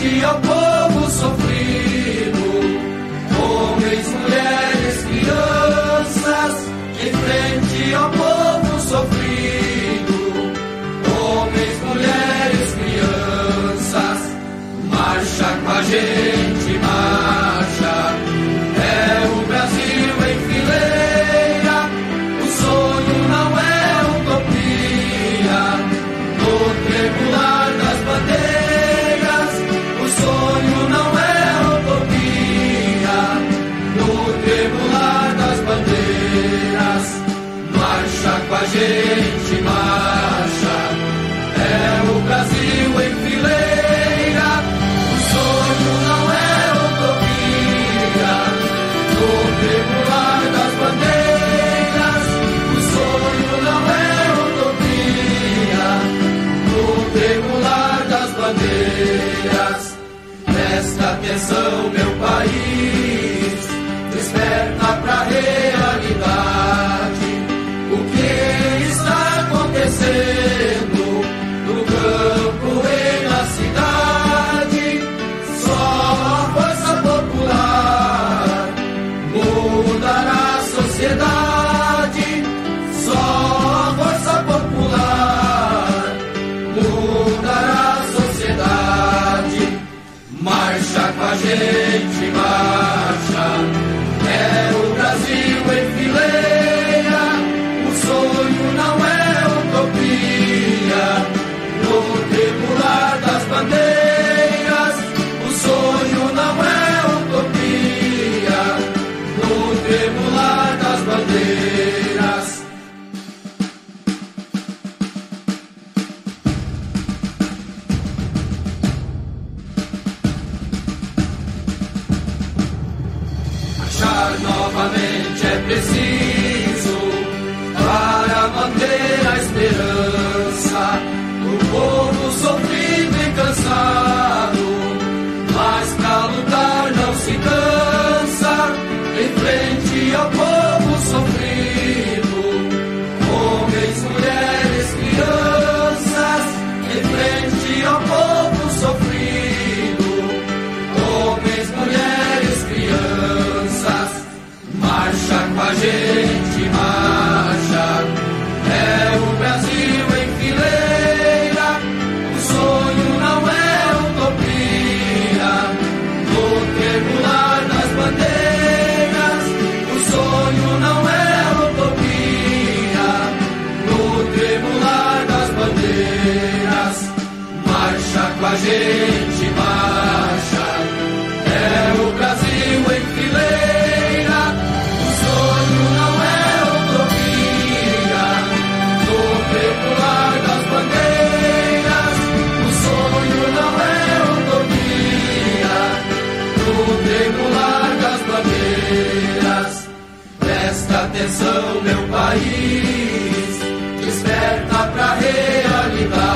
frente ao povo sofrido, homens, mulheres, crianças, em frente ao povo sofrido, homens, mulheres, crianças, marcha com a gente, marcha, é o Brasil em fileira, o sonho não é utopia, no tremular das bandeiras, o sonho não é utopia, no tremular das bandeiras, marcha com a gente, marcha, é o Brasil em fileira, o sonho não é utopia, no tremular das bandeiras, o sonho não é utopia, no tremular das bandeiras. Presta atenção, meu país, desperta pra realidade. O que está acontecendo no campo e na cidade? Só a força popular mudará a sociedade. Só a força popular mudará a sociedade. Marcha com a gente, marcha, é o Brasil em fileira, o sonho não é utopia, no tremular das bandeiras, o sonho não é utopia, no tremular das bandeiras. Marchar novamente é preciso para manter a esperança do povo sofrido e cansado, mas pra lutar não se cansa, em frente ao povo sofrido, homens, mulheres, crianças, em frente ao povo sofrido, homens, mulheres, crianças, marcha com a gente, marcha, é o Brasil em fileira, o sonho não é utopia, no tremular das bandeiras, o sonho não é utopia, no tremular das bandeiras, marcha com a gente, marcha, é o Brasil em fileira, o sonho não é utopia, no tremular das bandeiras, o sonho não é utopia, no tremular das bandeiras. Presta atenção, meu país, desperta pra realidade.